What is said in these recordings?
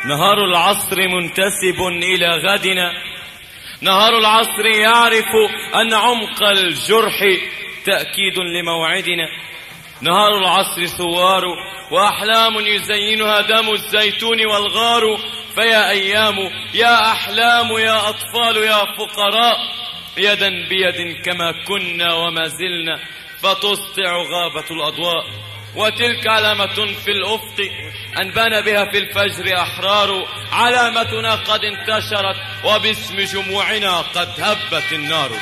نهار العصر منتسب إلى غدنا، نهار العصر يعرف أن عمق الجرح تأكيد لموعدنا. نهار العصر ثوار وأحلام يزينها دم الزيتون والغار. فيا أيام يا أحلام يا أطفال يا فقراء، يدا بيد كما كنا وما زلنا، فتسطع غابة الأضواء. وتلك علامة في الأفق أنبان بها في الفجر أحرار، علامتنا قد انتشرت وباسم جموعنا قد هبت النار.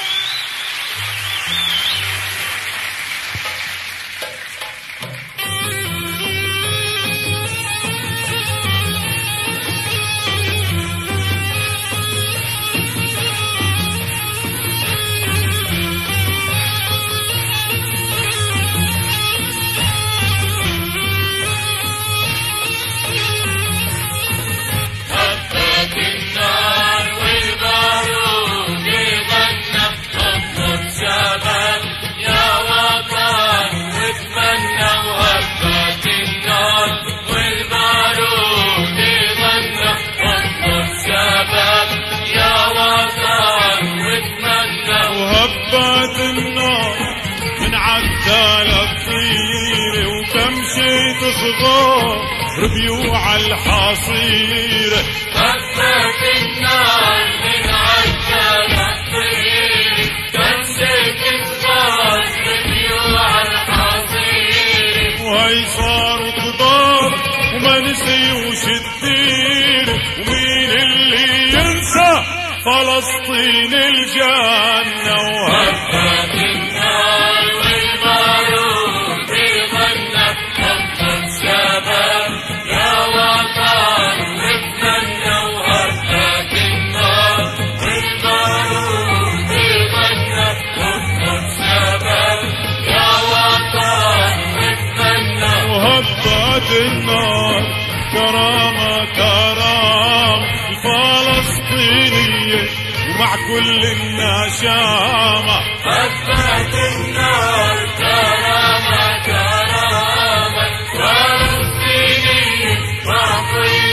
ربيوع الحصير هبت النار من عجال الطير، تمسك الغار ربيوع الحصير. وهي صاروا كبار وما نسيوش الدير، ومين اللي ينسى فلسطين الجنة. وهبت النار والبارود يغنى، هبت شباب يا وطن واتمنى. وهبت النار والبارود يغنى، هبت شباب يا وطن واتمنى. وهبت النار كرامة كرامة الفلسطينية ومع كل النشامة. هبت النار كرامة كرامة فلسطينية مع كل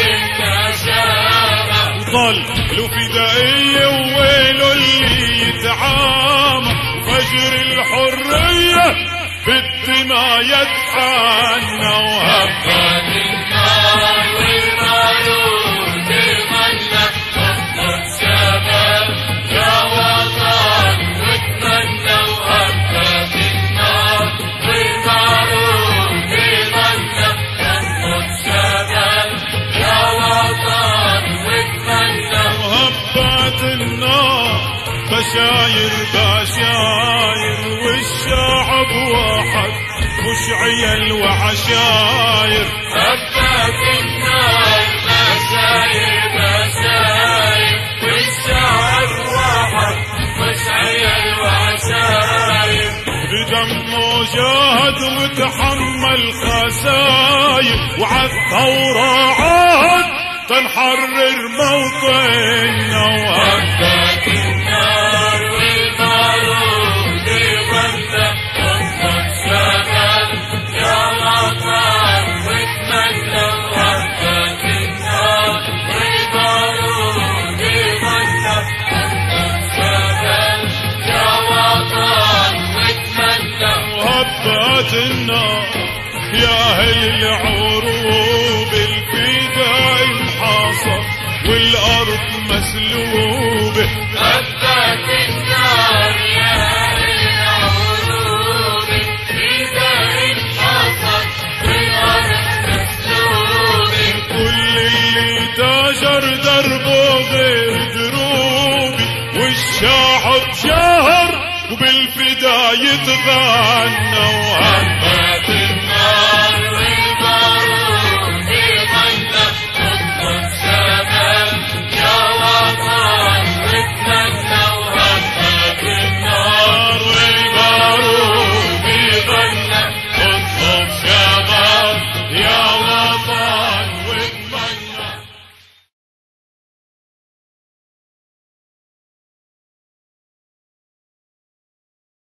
النشامة. وظل له فدائية وويله اللي يتعامى، وفجر الحرية بالدماء يتحنى. هبت النار والبارود يغنى، هبت شباب يا وطن واتمنى. وهبت النار والبارود يغنى، هبت شباب يا وطن واتمنى. وهبت النار بشاير بشاير والشعب واحد مش عيال وعشاير. هبت النار بشاير بشاير والشعب واحد مش عيال وعشاير. بدمه جاهد وتحمل خساير، وعالثورة عاد تنحرر موطننا. هبت النار والبارود يغنى، هبت شباب يا وطن واتمنى. هبت النار والبارود يغنى، هبت شباب يا وطن واتمنى. وهبت النار يا أهل العروب الفداء محاصر والأرض مسلوبة. هبت النار يا أهل العروب الفداء محاصر والأرض مسلوبة. كل اللي تاجر دربه غير دروبي، والشعب شهر وبالفداء يتغنى. هبت